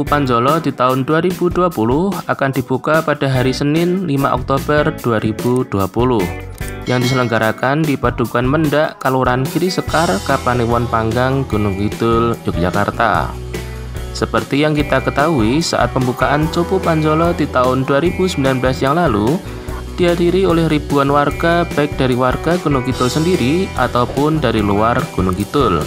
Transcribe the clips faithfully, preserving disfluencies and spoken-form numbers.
Panjolo di tahun dua ribu dua puluh akan dibuka pada hari Senin lima Oktober dua ribu dua puluh yang diselenggarakan di Padukuhan Mendak, Kelurahan Giri Sekar, Kapanewon Panggang, Gunung Kidul, Yogyakarta. Seperti yang kita ketahui, saat pembukaan Cupu Panjolo di tahun dua ribu sembilan belas yang lalu dihadiri oleh ribuan warga, baik dari warga Gunung Kidul sendiri ataupun dari luar Gunung Kidul.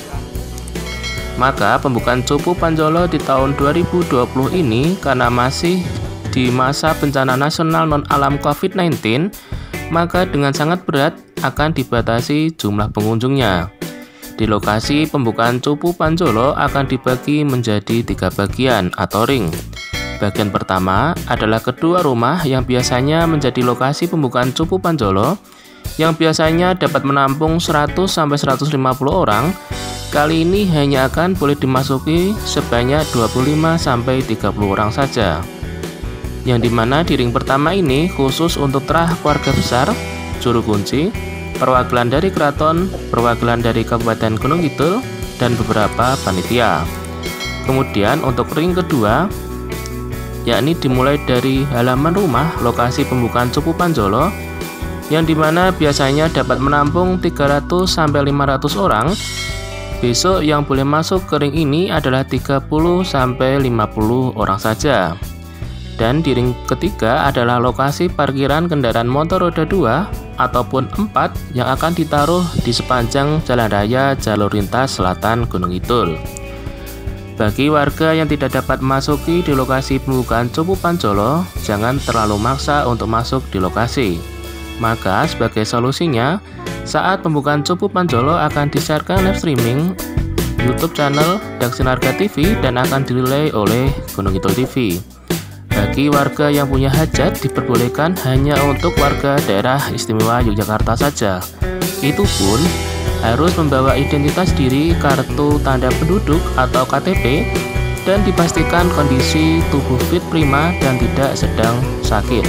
Maka pembukaan Cupu Panjolo di tahun dua ribu dua puluh ini karena masih di masa bencana nasional non-alam covid sembilan belas, maka dengan sangat berat akan dibatasi jumlah pengunjungnya. Di lokasi pembukaan Cupu Panjolo akan dibagi menjadi tiga bagian atau ring. Bagian pertama adalah kedua rumah yang biasanya menjadi lokasi pembukaan Cupu Panjolo, yang biasanya dapat menampung seratus sampai seratus lima puluh orang. Kali ini hanya akan boleh dimasuki sebanyak dua puluh lima sampai tiga puluh orang saja. Yang dimana di ring pertama ini khusus untuk terah keluarga besar, juru kunci, perwakilan dari keraton, perwakilan dari Kabupaten Gunung Kidul, dan beberapa panitia. Kemudian untuk ring kedua, yakni dimulai dari halaman rumah lokasi pembukaan Cupu Panjolo, yang dimana biasanya dapat menampung tiga ratus sampai lima ratus orang. Besok yang boleh masuk ke ring ini adalah tiga puluh sampai lima puluh orang saja. Dan di ring ketiga adalah lokasi parkiran kendaraan motor roda dua ataupun empat yang akan ditaruh di sepanjang jalan raya jalur lintas selatan Gunung Kidul. Bagi warga yang tidak dapat masuki di lokasi pembukaan Cupu Panjolo, jangan terlalu maksa untuk masuk di lokasi. Maka sebagai solusinya, saat pembukaan Cupu Panjolo akan disiarkan live streaming YouTube channel Daksinarga T V dan akan dinilai oleh Gunung Kidul T V. Bagi warga yang punya hajat diperbolehkan hanya untuk warga daerah istimewa Yogyakarta saja. Itu pun harus membawa identitas diri, kartu tanda penduduk atau K T P, dan dipastikan kondisi tubuh fit prima dan tidak sedang sakit.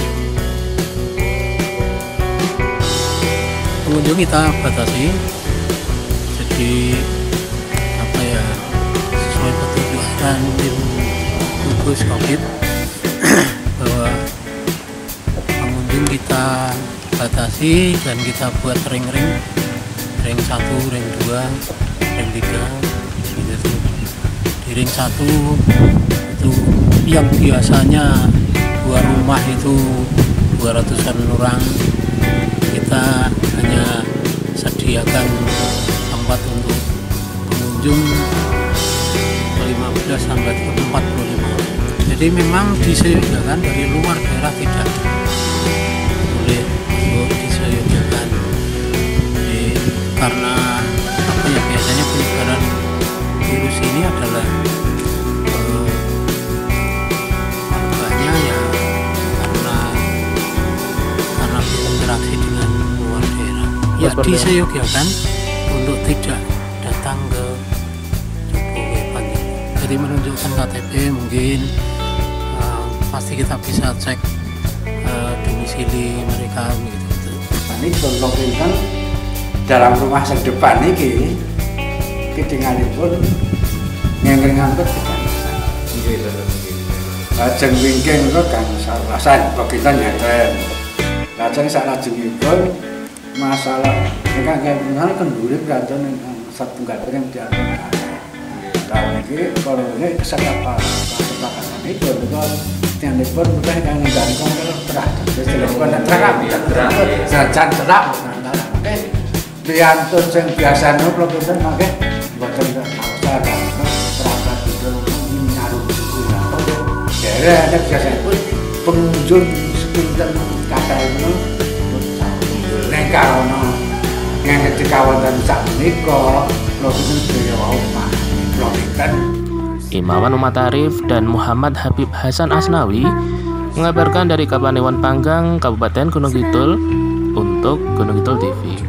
Pengunjung kita batasi, jadi apa ya, sesuai petunjuk dan tim gugus COVID bahwa pengunjung kita batasi dan kita buat ring-ring, ring satu, ring dua, ring tiga, gitu. Di ring satu itu yang biasanya dua rumah itu dua ratusan orang, kita hanya sediakan tempat untuk pengunjung lima belas sampai empat puluh lima orang. Jadi memang disediakan dari luar daerah tidak boleh untuk disediakan. Jadi, karena apa ya, biasanya penyebaran virus ini adalah eh, warganya ya karena karena berinteraksi dengan luar daerah. Ya disediakan untuk tidak datang ke Cupu Panjolo. Jadi menunjukkan K T P mungkin. Pasti kita bisa cek uh, domisili mereka gitu. Ini contohkan dalam rumah sedepan ini, kedengaran pun ngengrengan pun tidak. Lajeng wingking itu kan salasan, bagian nyeten. Lajeng saat lajeng pun masalah mereka ngengrengan kenduri berada dengan satu ganteng yang diatur. Kalau ini kalau ini kesepakatan kesepakatan itu betul. Yang dipun mudah yang nganggo terah. Wis telepon terang, terang. Jajan terang. Oke. Piantun sing biasane kula punten mangke mboten usah perangkat itu nyaru itu. Dere ada biasane pengunjung sepinten kata itu nek karono nek dikawonten sak menika kula punten sedaya wau Pak. Kula pinten Imawan Umat Arif dan Muhammad Habib Hasan Asnawi mengabarkan dari Kapanewon Panggang, Kabupaten Gunung Kidul untuk Gunung Kidul T V.